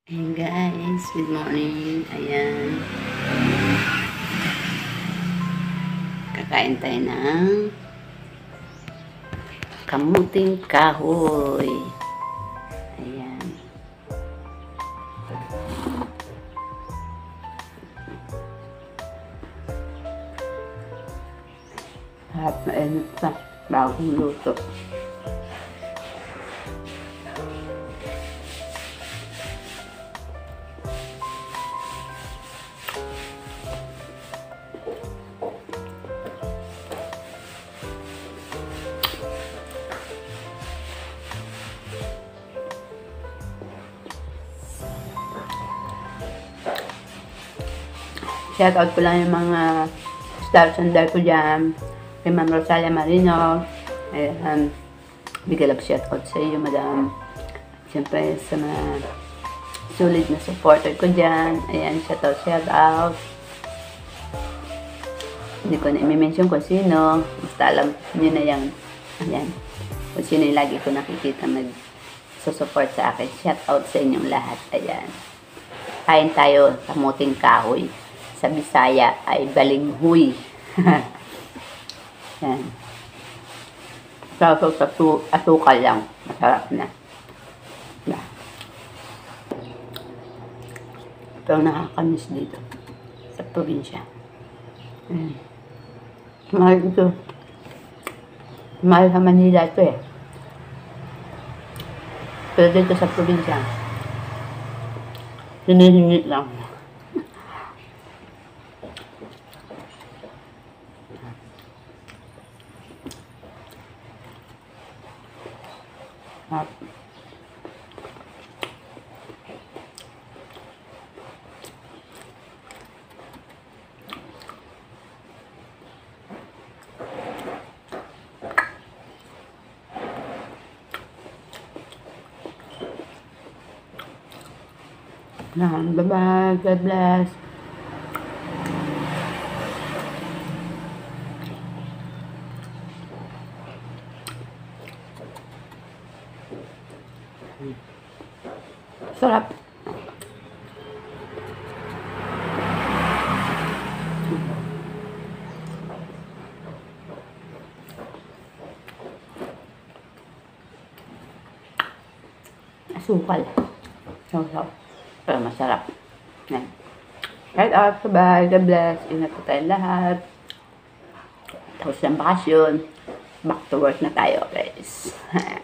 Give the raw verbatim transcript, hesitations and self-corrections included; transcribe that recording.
Ayan guys, good morning. Ayan. Kakain tayo ng kamuting kahoy. Ayan. At mainit pa. Bagong luto. Shoutout ko lang yung mga staff sandal ko dyan. Kay Ma'am Rosalia Marino. Ayan. Bigay lang shoutout sa iyo, madam. Siyempre, sa mga sulit na supporter ko dyan. Ayan, shoutout, shoutout. Hindi ko na i-mention kung sino. Basta alam nyo na yan. Ayan. Kung sino yung lagi ko nakikita nag-support sa akin. Shoutout sa inyong lahat. Ayan. Kain tayo kamuting kahoy. Sa Bisaya ay balinghoy. Yan. Sasaw sa asukal lang. Masarap na. Yan. Ito ang nakakamiss dito. Sa probinsya. Yan. Mahal ito. Mahal sa Manila ito eh. Pero dito sa probinsya, hinihingit lang. At bye-bye. God bless. Sarap. Asukal. Saw-saw. Pero masarap. Yan. Right out. Bye. God bless. Ingat po tayong lahat. Tapos ng bakasyon. Back to work na tayo, guys.